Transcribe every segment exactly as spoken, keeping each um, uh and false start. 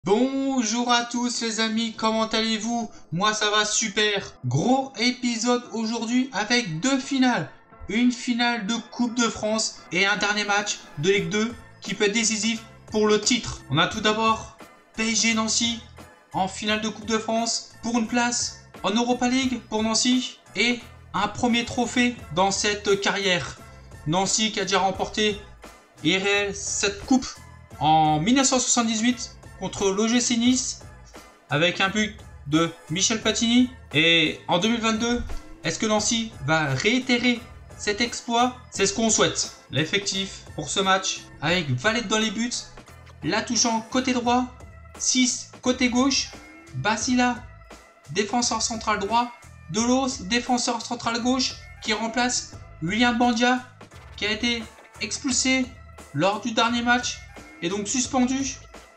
Bonjour à tous les amis, comment allez-vous? Moi ça va super. Gros épisode aujourd'hui avec deux finales. Une finale de Coupe de France et un dernier match de Ligue deux qui peut être décisif pour le titre. On a tout d'abord P S G Nancy en finale de Coupe de France pour une place en Europa League pour Nancy et un premier trophée dans cette carrière. Nancy qui a déjà remporté et réel cette coupe en mille neuf cent soixante-dix-huit contre l'O G C Nice avec un but de Michel Platini. Et en deux mille vingt-deux, est-ce que Nancy va réitérer cet exploit? C'est ce qu'on souhaite. L'effectif pour ce match avec Valette dans les buts, Latouchant côté droit, six côté gauche, Basila défenseur central droit, Delos défenseur central gauche qui remplace William Bandia qui a été expulsé lors du dernier match et donc suspendu.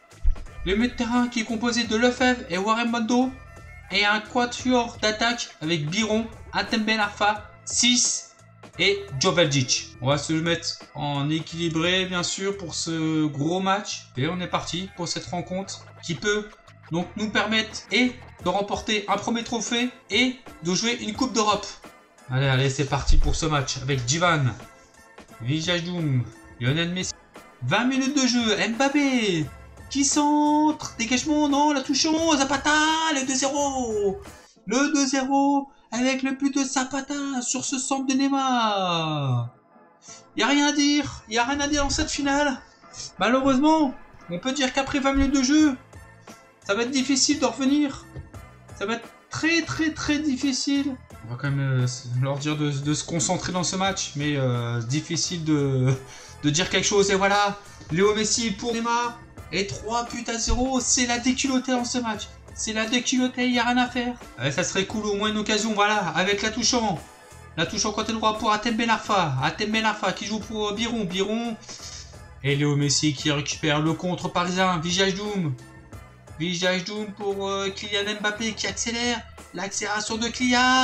Le milieu de terrain qui est composé de Lefebvre et Warren Bondo. Et un quatuor d'attaque avec Biron, Atem Ben Arfa, six et Joveljic. On va se mettre en équilibré bien sûr pour ce gros match. Et on est parti pour cette rencontre qui peut donc nous permettre et de remporter un premier trophée et de jouer une Coupe d'Europe. Allez, allez, c'est parti pour ce match avec Jivan, Wijnaldum, Lionel Messi. vingt minutes de jeu, Mbappé qui centre, dégagement, non, Latouchant, Zapata, le deux zéro. Le deux zéro avec le but de Zapata sur ce centre de Neymar. Il n'y a rien à dire, il n'y a rien à dire dans cette finale. Malheureusement, on peut dire qu'après vingt minutes de jeu, ça va être difficile de revenir. Ça va être très très très difficile. On va quand même euh, leur dire de, de se concentrer dans ce match, mais euh, difficile de, de dire quelque chose. Et voilà, Léo Messi pour Neymar. Et trois buts à zéro, c'est la déculottée dans ce match. C'est la déculottée, il n'y a rien à faire. Ouais, ça serait cool, au moins une occasion, voilà, avec Latouchant. Latouchant côté droit pour Atem Ben Arfa. Atem Ben Arfa qui joue pour Biron. Biron. Et Léo Messi qui récupère le contre parisien. Wijnaldum. Wijnaldum pour euh, Kylian Mbappé qui accélère. L'accélération de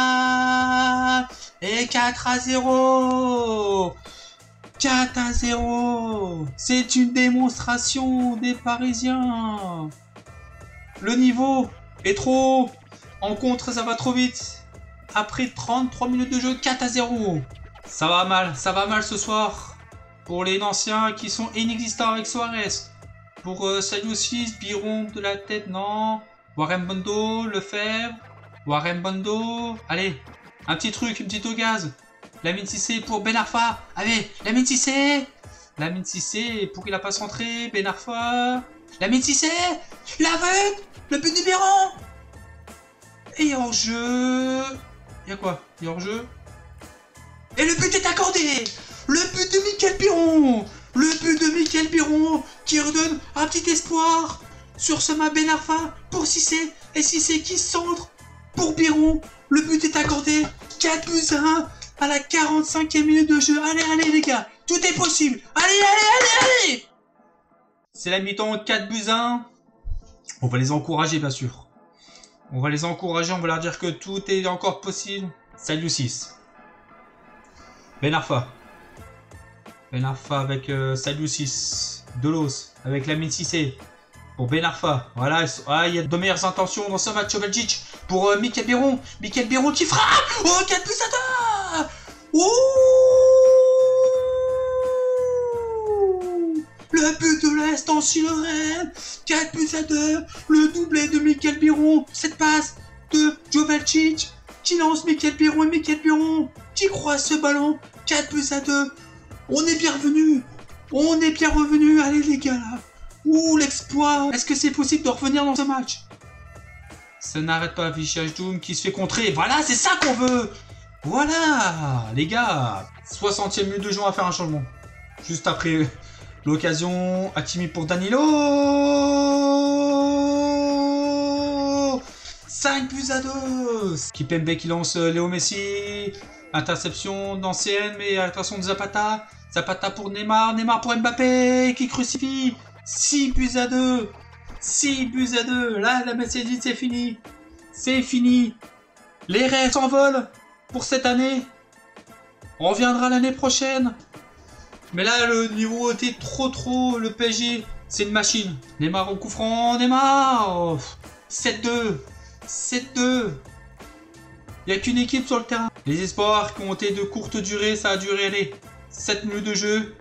Kylian. Et quatre à zéro. quatre à zéro. C'est une démonstration des Parisiens. Le niveau est trop haut. En contre, ça va trop vite. Après trente-trois minutes de jeu, quatre à zéro. Ça va mal, ça va mal ce soir. Pour les Nanciens qui sont inexistants avec Suarez. Pour euh, Sadio six, Biron de la tête, non. Warren Bondo, Lefebvre. Warren Bondo. Allez, un petit truc, une petite au gaz. Lamine Cissé pour Ben Arfa. Allez, Lamine Cissé. Lamine Cissé pour qu'il la passe rentrer. Ben Arfa. Lamine Cissé. L'aveugle. Le but de Biron. Et hors jeu. Il y a quoi? Il y a hors jeu. Et le but est accordé. Le but de Michael Biron. Le but de Michael Biron qui redonne un petit espoir sur ce match. Ben Arfa pour Cissé. Et Cissé qui centre pour Biron. Le but est accordé. quatre buts à un. À la quarante-cinquième minute de jeu. Allez, allez les gars. Tout est possible. Allez, allez, allez, allez. C'est la mi-temps, quatre buts à un. On va les encourager, bien sûr. On va les encourager, on va leur dire que tout est encore possible. Salut six. Ben Arfa. Ben Arfa avec euh, Salut six. Delos avec Lamine Cissé. Pour Ben Arfa. Voilà, ah, il y a de meilleures intentions dans ce match. Joveljic pour euh, Michael Biron. Michael Biron qui frappe. Oh, quatre buts à deux. Ouh. Le but de l'instant Lorraine. quatre buts à deux. Le doublé de Michael Biron. Cette passe de Joveljic qui lance Michael Biron et Michael Biron qui croise ce ballon. quatre buts à deux. On est bien revenu. On est bien revenu. Allez les gars là. Ouh, l'exploit. Est-ce que c'est possible de revenir dans ce match? Ça n'arrête pas. Wijnaldum qui se fait contrer. Voilà, c'est ça qu'on veut. Voilà, les gars. soixantième minute de jeu, à faire un changement. Juste après l'occasion. Hakimi pour Danilo. cinq buts à deux. Kipembe qui lance Léo Messi. Interception d'ancienne, mais attention de Zapata. Zapata pour Neymar. Neymar pour Mbappé qui crucifie. six buts à deux. six buts à deux. Là, la Mercedes, c'est fini. C'est fini. Les rêves s'envolent pour cette année. On reviendra l'année prochaine. Mais là, le niveau était trop trop. Le P S G C'est une machine. Neymar au coup franc. Neymar oh. sept deux. sept deux. Il n'y a qu'une équipe sur le terrain. Les espoirs qui ont été de courte durée, ça a duré allez, sept minutes de jeu.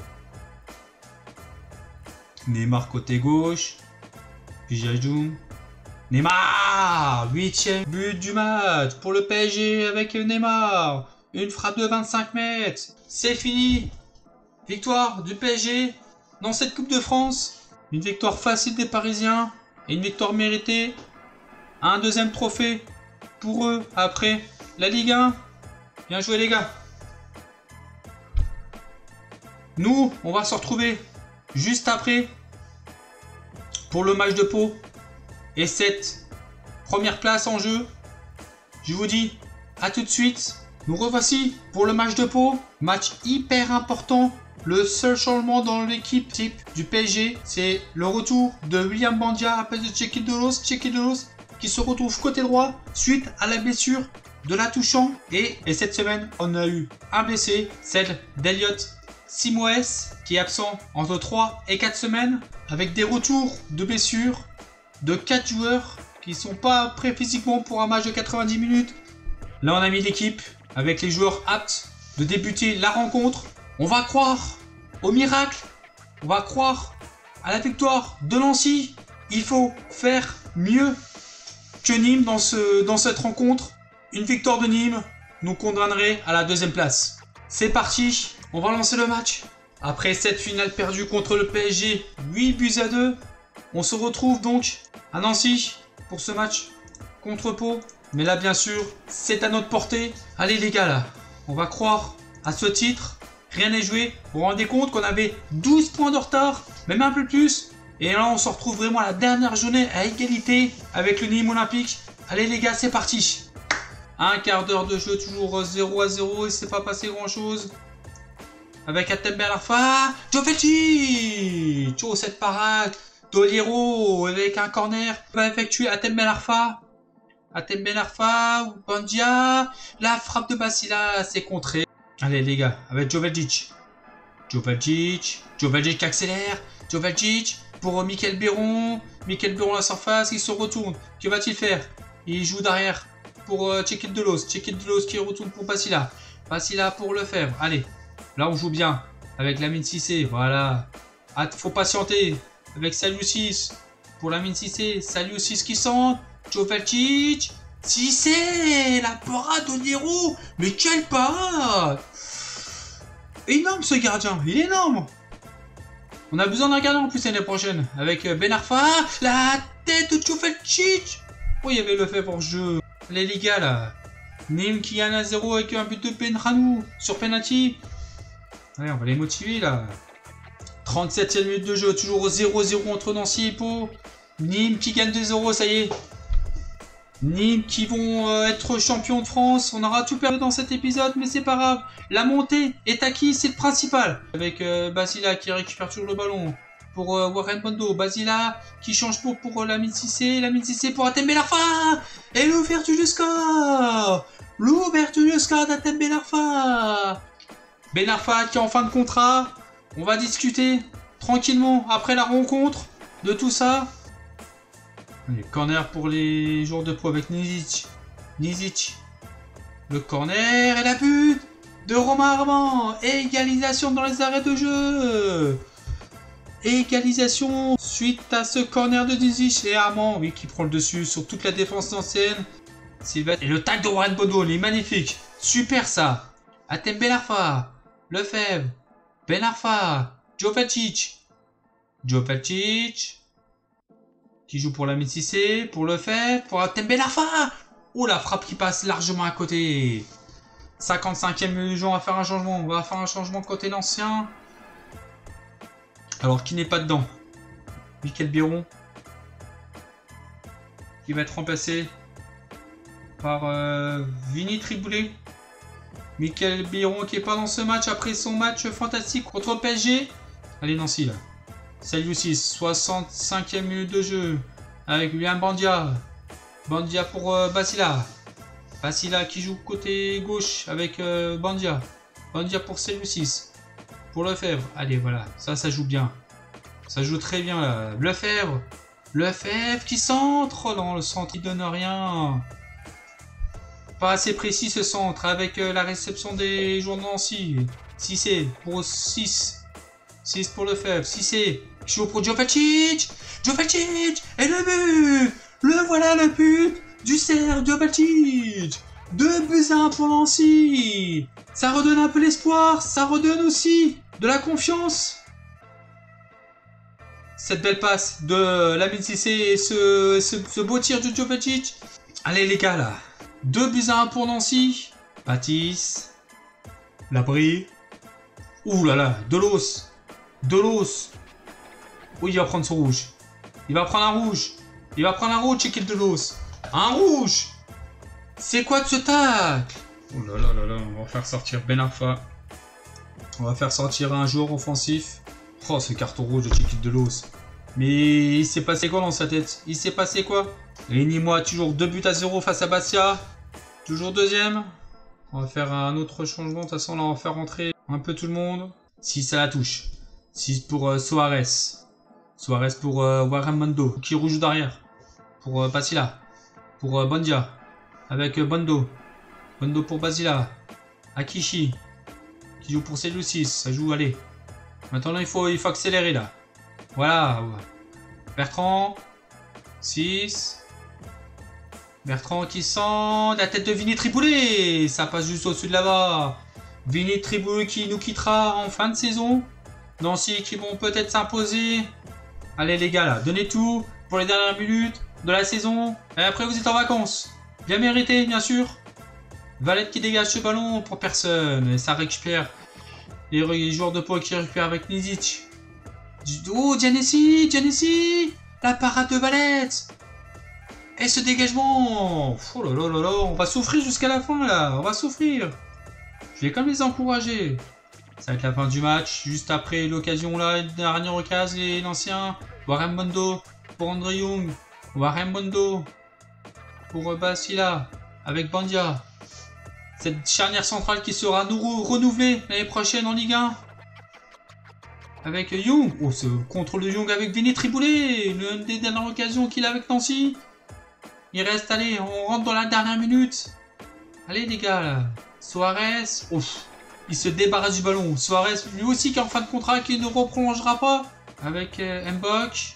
Neymar côté gauche. Pijajoum. Neymar, huitième but du match pour le P S G avec Neymar. Une frappe de vingt-cinq mètres. C'est fini. Victoire du P S G dans cette Coupe de France. Une victoire facile des Parisiens et une victoire méritée. Un deuxième trophée pour eux après la Ligue un. Bien joué les gars. Nous, on va se retrouver juste après pour le match de Pau. Et cette première place en jeu. Je vous dis à tout de suite. Nous revoici pour le match de Pau. Match hyper important. Le seul changement dans l'équipe type du P S G, c'est le retour de William Bandia à place de Tchéky Delos. Tchéky Delos qui se retrouve côté droit suite à la blessure de la touchant. Et, et cette semaine, on a eu un blessé, celle d'Eliott Simoes, qui est absent entre trois et quatre semaines, avec des retours de blessures de quatre joueurs qui ne sont pas prêts physiquement pour un match de quatre-vingt-dix minutes. Là, on a mis l'équipe avec les joueurs aptes de débuter la rencontre. On va croire au miracle. On va croire à la victoire de Nancy. Il faut faire mieux que Nîmes dans, ce, dans cette rencontre. Une victoire de Nîmes nous condamnerait à la deuxième place. C'est parti. On va lancer le match. Après cette finale perdue contre le P S G, huit buts à deux. On se retrouve donc à Nancy pour ce match contre Pau. Mais là, bien sûr, c'est à notre portée. Allez les gars, là, on va croire à ce titre. Rien n'est joué. Vous vous rendez compte qu'on avait douze points de retard, même un peu plus. Et là, on se retrouve vraiment à la dernière journée à égalité avec le Nîmes Olympique. Allez les gars, c'est parti. Un quart d'heure de jeu, toujours zéro à zéro et c'est pas passé grand chose. Avec Hatem Ben Arfa, Joveljic. Oh, cette parade d'Oliero avec un corner va effectuer Hatem Ben Arfa. Hatem Ben Arfa ou Bandia. La frappe de Basila, c'est contré. Allez les gars, avec Joveljic. Joveljic. Joveljic qui accélère. Joveljic pour Michael Biron. Michael Biron à la surface, il se retourne. Que va-t-il faire? Il joue derrière pour euh, Tchéky Delos. Tchéky Delos qui retourne pour Basila. Basila pour Lefebvre. Allez, là on joue bien. Avec Lamine Cissé, voilà. Ah, faut patienter. Avec Saliou pour Lamine Cissé. Saliou qui centre. Joveljic. Cissé, la parade d'Oliero. Mais quelle parade! Énorme ce gardien, il est énorme. On a besoin d'un gardien en plus l'année prochaine. Avec Ben Arfa, la tête de Joveljic. Oh, il y avait le fait pour jeu. Les les gars là. Nîmes qui gagne à zéro avec un but de Benranou sur penalty. Allez, on va les motiver là. trente-septième minute de jeu, toujours zéro zéro entre Nancy et Pau. Nîmes qui gagne deux zéro, ça y est. Nîmes qui vont euh, être champions de France. On aura tout perdu dans cet épisode, mais c'est pas grave. La montée est acquise, c'est le principal. Avec euh, Basila qui récupère toujours le ballon pour euh, Warren Bondo. Basila qui change pour, pour euh, Lamine Cissé. Lamine Cissé pour Hatem Ben Arfa. Et l'ouverture du score. L'ouverture du score d'Hatem Ben Arfa. Ben Arfa qui est en fin de contrat. On va discuter tranquillement après la rencontre de tout ça. Allez, corner pour les joueurs de Pau avec Nizic. Nizic. Le corner et la but de Romain Armand. Égalisation dans les arrêts de jeu. Égalisation suite à ce corner de Nizic et Armand, oui, qui prend le dessus sur toute la défense ancienne. Et le tac de Warren Bondo, il est magnifique. Super ça. Hatem Ben Arfa. Lefebvre. Ben Arfa. Joveljic. Joveljic. Qui joue pour Lamine Cissé, pour Lefebvre, pour Hatem Ben Arfa. Oh, la frappe qui passe largement à côté. cinquante-cinquième minute de jeu, on va faire un changement. On va faire un changement côté l'ancien. Alors, qui n'est pas dedans? Michael Biron. Qui va être remplacé par euh, Vini Triboulet. Michael Biron qui n'est pas dans ce match après son match fantastique contre le P S G. Allez, Nancy là. Saliou six, soixante-cinquième minute de jeu avec William Bandia. Bandia pour euh, Basila. Basila qui joue côté gauche avec euh, Bandia. Bandia pour Saliou six. Pour Lefebvre. Allez, voilà. Ça, ça joue bien. Ça joue très bien là. Lefebvre. Lefebvre qui centre. Oh non, le centre il donne rien. Pas assez précis ce centre avec euh, la réception des joueurs de Nancy. Cissé pour six. six pour Lefebvre. Cissé. Chaud pour Jovetic. Jovetic. Et le but. Le voilà le but du Serbe Jovetic. Deux buts à un pour Nancy. Ça redonne un peu l'espoir. Ça redonne aussi de la confiance. Cette belle passe de Lamine Cissé et ce, ce, ce beau tir de Jovetic. Allez les gars là. Deux buts à un pour Nancy. Baptiste. Labri. Ouh là là. Delos. Delos. Oui, il va prendre son rouge. Il va prendre un rouge. Il va prendre un rouge, Cheikh Delos. Un rouge. C'est quoi de ce tacle? Oh là là là là. On va faire sortir Ben Arfa. On va faire sortir un joueur offensif. Oh, ce carton rouge de Cheikh Delos. Mais il s'est passé quoi dans sa tête? Il s'est passé quoi? Et Nîmois, toujours deux buts à zéro face à Bastia. Toujours deuxième. On va faire un autre changement. De toute façon, là, on va faire rentrer un peu tout le monde. six à la touche. six pour euh, Soares. Soares pour euh, Warren Mondo. Qui rouge derrière. Pour euh, Basila. Pour euh, Bondia. Avec euh, Bondo. Bondo pour Basila. Akishi. Qui joue pour Seloucis. Ça joue, allez. Maintenant, il faut, il faut accélérer là. Voilà. Bertrand. six. Bertrand qui sent la tête de Vini Triboulet. Ça passe juste au-dessus de là-bas. Vini Triboulet qui nous quittera en fin de saison. Nancy qui vont peut-être s'imposer. Allez les gars là, donnez tout pour les dernières minutes de la saison. Et après vous êtes en vacances. Bien mérité bien sûr. Valette qui dégage ce ballon pour personne. Et ça récupère les joueurs de Pau qui récupèrent avec Nizic. Oh Giannessi, Giannessi. La parade de Valette. Et ce dégagement. Oh là là là là. On va souffrir jusqu'à la fin là. On va souffrir. Je vais quand même les encourager. Ça va être la fin du match. Juste après l'occasion là. Une dernière occasion. Et l'ancien. Warren Mondo. Pour André Young. Warren Mondo. Pour Basila. Avec Bandia. Cette charnière centrale qui sera nous renouvelée l'année prochaine en Ligue un. Avec Young. Oh, ce contrôle de Young avec Vini Triboulet. L'une des dernières occasions qu'il a avec Nancy. Il reste, allez, on rentre dans la dernière minute. Allez les gars là. Soares. Ouf. Il se débarrasse du ballon. Soares, lui aussi qui est en fin de contrat, qui ne reprolongera pas. Avec euh, Mbok.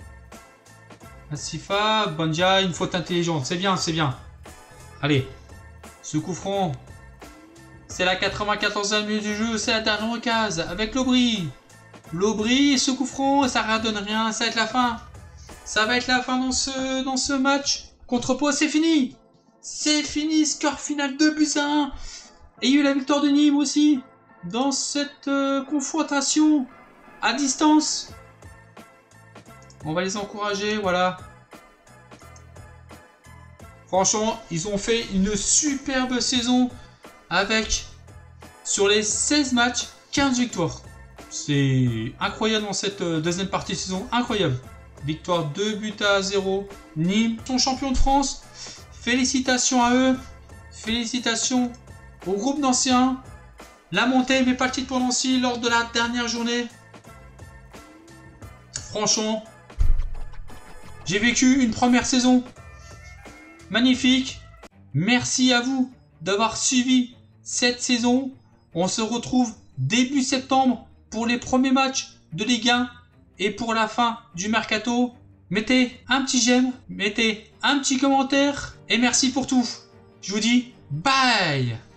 Asifa. Bandia, une faute intelligente. C'est bien, c'est bien. Allez. Ce coup franc. C'est la quatre-vingt-quatorzième minute du jeu. C'est la dernière occasion. Avec Lobry. Lobry, ce coup franc. Ça ne donne rien. Ça va être la fin. Ça va être la fin dans ce, dans ce match. Contre Pau, c'est fini. C'est fini. Score final deux buts à un. Et il y a eu la victoire de Nîmes aussi. Dans cette euh, confrontation à distance. On va les encourager. Voilà. Franchement, ils ont fait une superbe saison. Avec, sur les seize matchs, quinze victoires. C'est incroyable dans cette euh, deuxième partie de saison. Incroyable. Victoire deux buts à zéro. Nîmes sont champions de France. Félicitations à eux. Félicitations au groupe d'anciens. La montée, mais pas le titre pour Nancy lors de la dernière journée. Franchement, j'ai vécu une première saison magnifique. Merci à vous d'avoir suivi cette saison. On se retrouve début septembre pour les premiers matchs de Ligue un. Et pour la fin du mercato, mettez un petit j'aime, mettez un petit commentaire et merci pour tout. Je vous dis bye.